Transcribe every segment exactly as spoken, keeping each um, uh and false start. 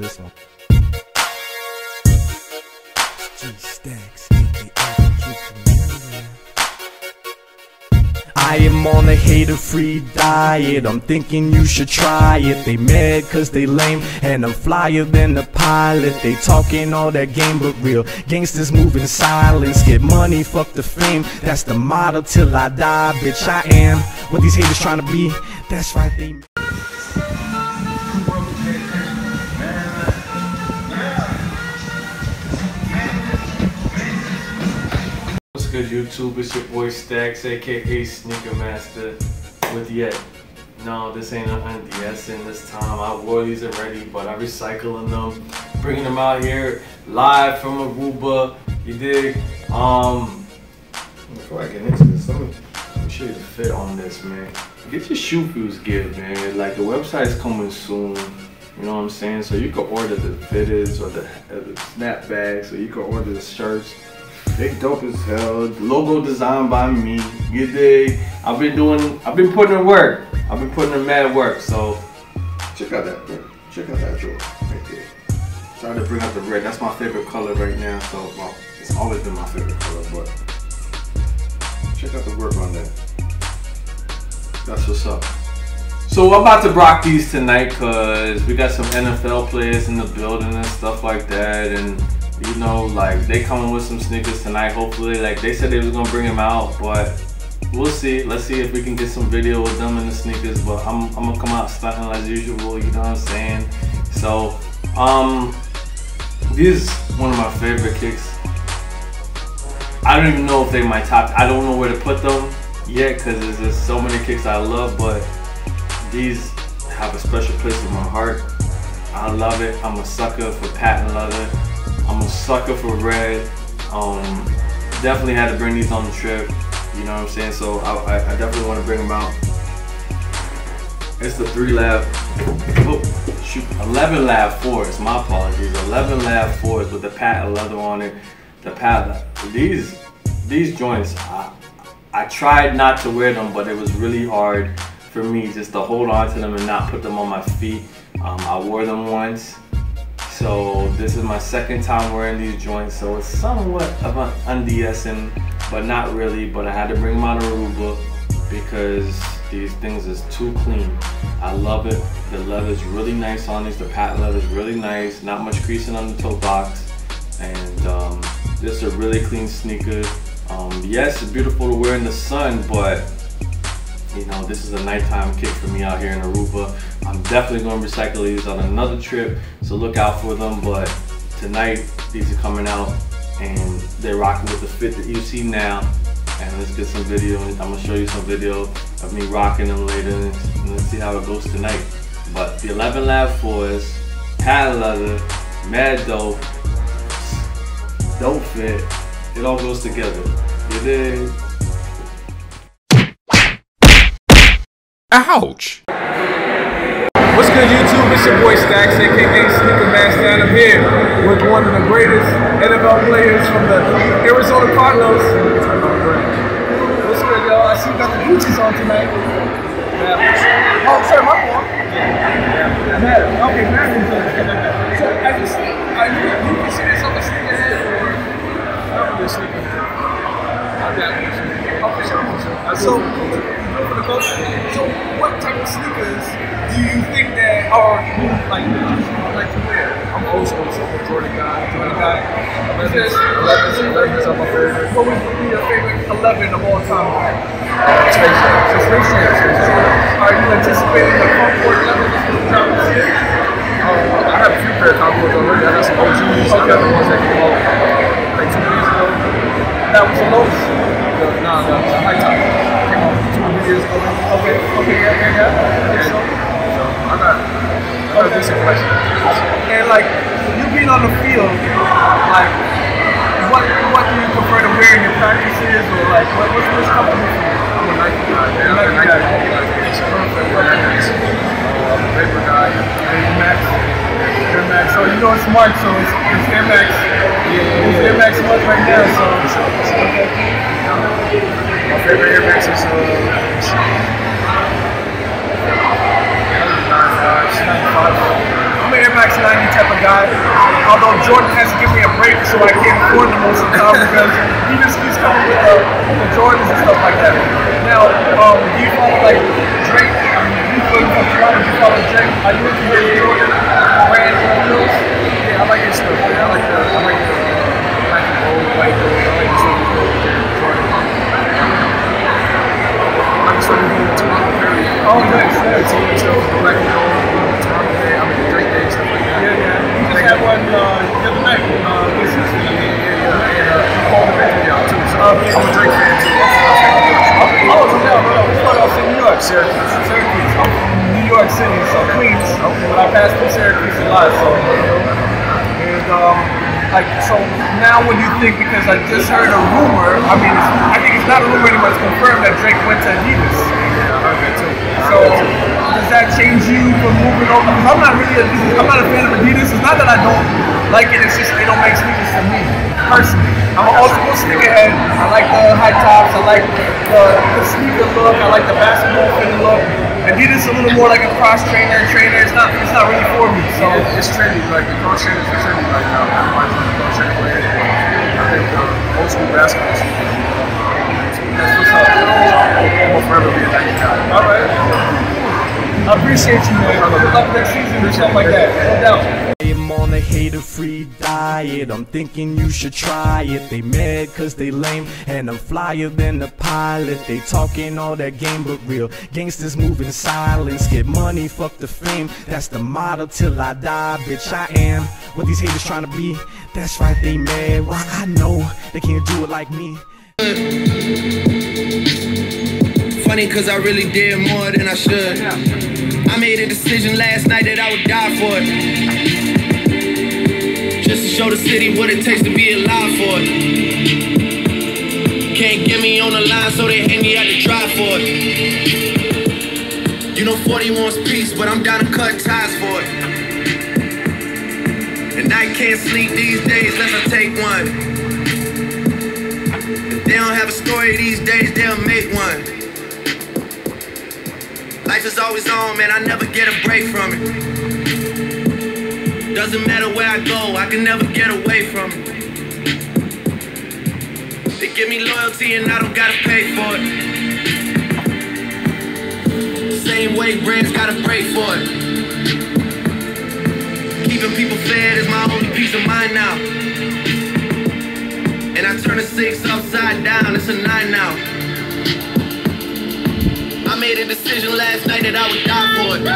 this one. G-Stacks, I am on a hater-free diet. I'm thinking you should try it. They mad cause they lame, and I'm flyer than the pilot. They talking all that game, but real gangsters move in silence. Get money, fuck the fame. That's the motto till I die. Bitch, I am what these haters trying to be. That's right, they What's good, YouTube? It's your boy Stacks, aka Sneaker Master, with yet. No, this ain't an undressing this time. I wore these already, but I'm recycling them, bringing them out here live from Aruba. You dig? Um, before I get into this, let me, let me show you the fit on this, man. Get your shoe fuse gear, man. Like, the website's coming soon. You know what I'm saying? So you can order the fitteds or the, uh, the snapbacks, or you can order the shirts. They dope as hell. The logo designed by me. You dig? I've been doing, I've been putting in work. I've been putting in mad work. So check out that, man. Check out that drawer right there. Sorry to bring out the red. That's my favorite color right now. So, well, it's always been my favorite color, but check out the work on that. That's what's up. So I'm about to rock these tonight because we got some N F L players in the building and stuff like that, and you know, like, they coming with some sneakers tonight. Hopefully, like, they said they was gonna bring them out, but we'll see. Let's see if we can get some video with them in the sneakers. But I'm, I'm gonna come out stunting as usual. You know what I'm saying? So, um, this is one of my favorite kicks. I don't even know if they're my top. I don't know where to put them yet because there's just so many kicks I love, but these have a special place in my heart. I love it. I'm a sucker for patent leather. I'm a sucker for red. Um, definitely had to bring these on the trip. You know what I'm saying? So I, I, I definitely want to bring them out. It's the three lab, oh, shoot, eleven lab fours. My apologies. eleven lab fours with the patent leather on it. The patent. These these joints. I, I tried not to wear them, but it was really hard for me just to hold on to them and not put them on my feet. Um, I wore them once. So this is my second time wearing these joints, so it's somewhat of an undressing, but not really. But I had to bring them out of Aruba because these things is too clean. I love it. The leather is really nice on these. The patent leather is really nice. Not much creasing on the toe box, and um, this is a really clean sneaker. Um, yes, it's beautiful to wear in the sun, but you know, this is a nighttime kick for me out here in Aruba. I'm definitely going to recycle these on another trip, so look out for them. But tonight, these are coming out, and they're rocking with the fit that you see now. And let's get some video. I'm going to show you some video of me rocking them later, and let's see how it goes tonight. But the eleven lab fours, patent leather, mad dope, dope fit, it all goes together. You dig? Ouch! What's good, YouTube? It's your boy Stacks, aka Sneaker Master, and I'm here with one of the greatest N F L players from the Arizona Cardinals. What's good, y'all? I see you got the Gucci's on tonight. Yeah. Oh, sorry, my fault. Yeah. Matt. Okay, Matt. So, as a sneaker, are you, you consider yourself a sneakerhead or not really a sneakerhead? Not that much. Oh, for sure, for sure. So, for the culture. So, what type of sneakers do you think that are like like to wear? I'm old school, so I'm a Jordan guy. Jordan guy. elevens, elevens, elevens are my favorite. What would be your favorite eleven of all time? Uh, Space Jam. So Space Jam. Are you anticipating the Concord eleven that's going to drop this year? Uh, I have a few pair of Concords already. I got some O Gs. Okay. I got the ones that came out like two years ago. That was the lowest. No, no, no, it was a high top. Came out two years ago. Okay, okay, yeah, yeah, yeah. yeah. So, so I got, I got a decent collection. And like, you being on the field, like, what what do you prefer to wear in your practices, or like, what, what's what's comfortable for you? I'm a Nike guy. Yeah, I'm a Nike guy. Like, it's perfect. I'm a Vapor guy. Air Max. Air Max. So you know it's smart. So it's, it's Air Max. Yeah, it's Air Max much right now. So. My favorite Air Max is uh, ninety-five. I'm an Air Max Max ninety type of guy. Although Jordan has to give me a break, so I can't afford them most of the time because he just keeps coming with the, the Jordans and stuff like that. Now, um, do you follow like Drake? I mean, you follow from Toronto, do you follow Drake? Are you into his Jordan brand clothes? Yeah, I like his stuff. Yeah, I like the, I like the black and gold, white gold. I like the stuff with Jordan. I just started doing the Toronto area. Oh, nice, nice. Team stuff, black and gold, Toronto Day. I mean, Drake Day, stuff like that. Yeah, yeah. You just had one uh, the other night. Uh, this is yeah, yeah, yeah. And uh, Paul the Band out too. So uh, yeah, I'm a Drake fan too. Oh, no, no, no. We started off in New York, Syracuse. Syracuse. I'm from New York City, so Queens. But I passed through Syracuse a lot, so. And um, like, so now what do you think? Because I just heard a rumor. I mean, it's, I think it's not a rumor anymore. It's confirmed that Drake went to Adidas. Yeah, I heard that too. So does that change you from moving over? Because I'm not really a, I'm not a fan of Adidas. It's not that I don't like it. It's just they don't make sneakers for me personally. I'm an old school sneakerhead. I like the high tops. I like the, the sneaker look. I like the basketball fitting look. Adidas a little more like a cross trainer. Trainer. It's not. It's not really for me. So yeah, it's trendy. Like the cross trainers are trendy right now. I'm the cross trainer player. I think uh, old school basketball sneakers. That's what's up. I will forever be a Nike guy. All right. I appreciate you, man. Good luck next season or something like that. No doubt. I'm on a hater-free diet. I'm thinking you should try it. They mad cause they lame, and I'm flyer than the pilot. They talking all that game, but real gangsters move in silence. Get money, fuck the fame. That's the motto till I die, bitch. I am what these haters trying to be. That's right, they mad. Well, I know they can't do it like me. Funny cause I really did more than I should. I made a decision last night that I would die for it. Just to show the city what it takes to be alive for it. Can't get me on the line, so they hang me out to try for it. You know forty wants peace, but I'm down to cut ties for it. And I can't sleep these days unless I take one. If they don't have a story these days, they'll make one. Life is always on, man, I never get a break from it. Doesn't matter where I go, I can never get away from it. They give me loyalty and I don't gotta pay for it. Same way brands gotta pray for it. Keeping people fed is my only peace of mind now. And I turn a six upside down, it's a nine now. I made a decision last night that I would die for it.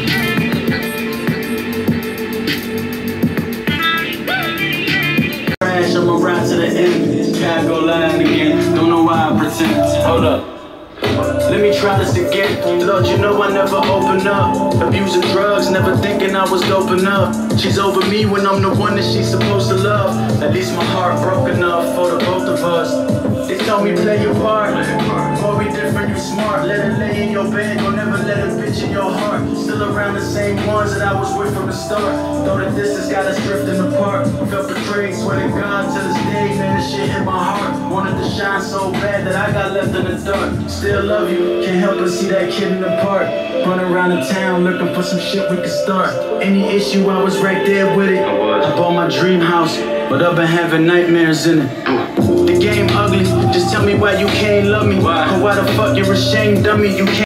Crash, I'ma ride to the end. Can't go lying again. Don't know why I pretend. Hold up. Let me try this again. Lord, you know I never open up. Abusing drugs, never thinking I was doping up. She's over me when I'm the one that she's supposed to love. At least my heart broke enough for the both of us. They told me play your part. Boy, we different, you smart. Let it lay in your bed, don't never let a bitch in your heart. Still around the same ones that I was with from the start. Though the distance got us drifting apart. Felt betrayed, swear to God, to this day, man, this shit hit my heart. Wanted to shine so bad that I got left in the dark. Still love you, can't help but see that kid in the park. Running around the town looking for some shit we could start. Any issue, I was right there with it. I bought my dream house, but I've been having nightmares in it. The game ugly, just tell me why you can't love me. Why? Or why the fuck you're ashamed of me, you can't.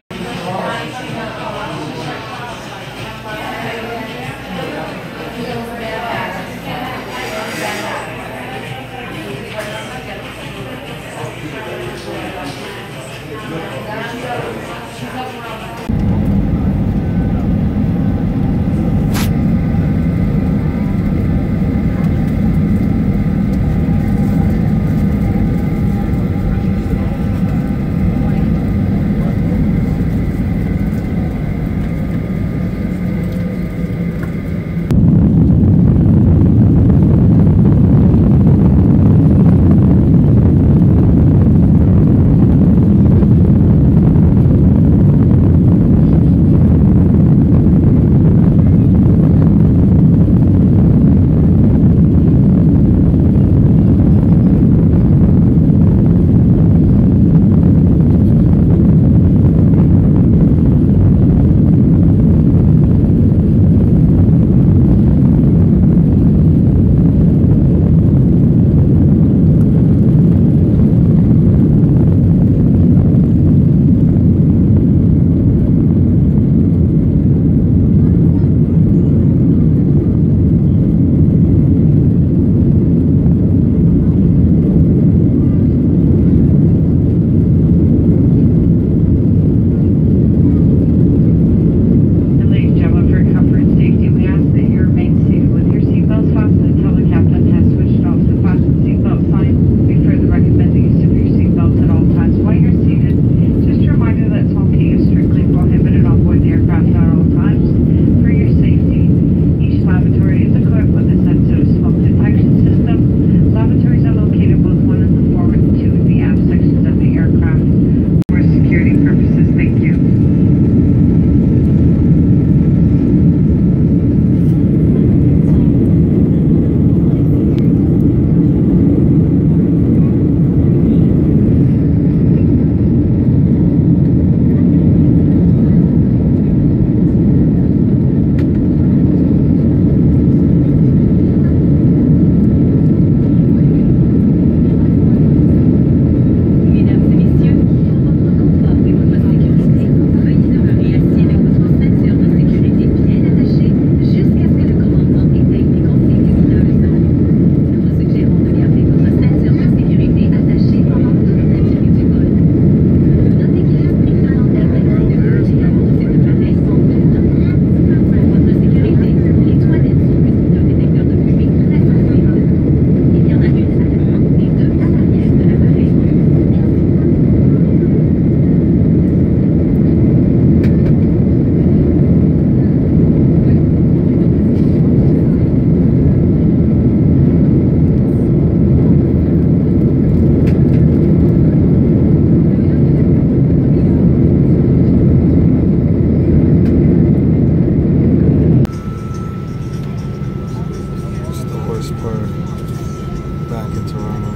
Pittsburgh, back in Toronto.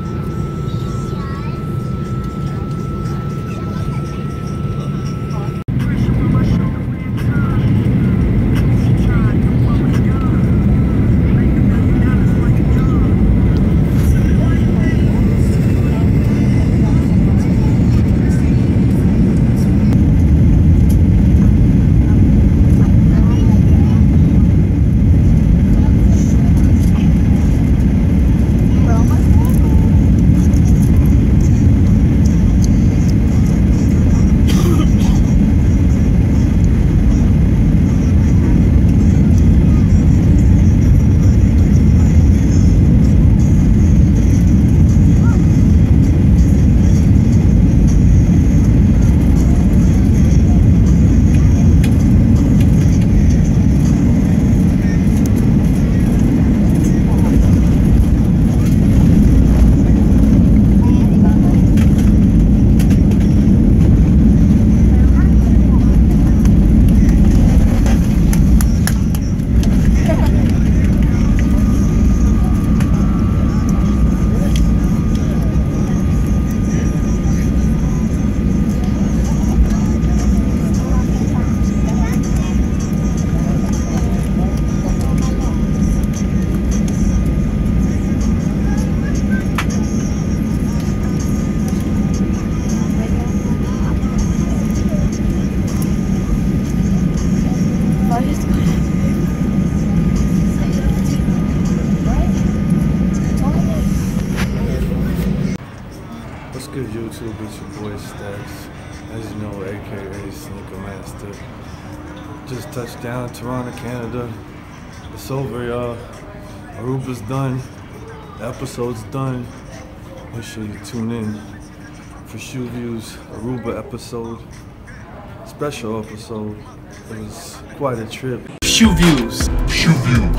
What's good, YouTube? It's your boy Stacks, as you know, aka Sneaker Master. Just touched down Toronto, Canada. It's over, y'all. Aruba's done. The episode's done. Make sure you tune in for Shoe Views Aruba episode. Special episode. It was quite a trip. Shoe Views. Shoe Views.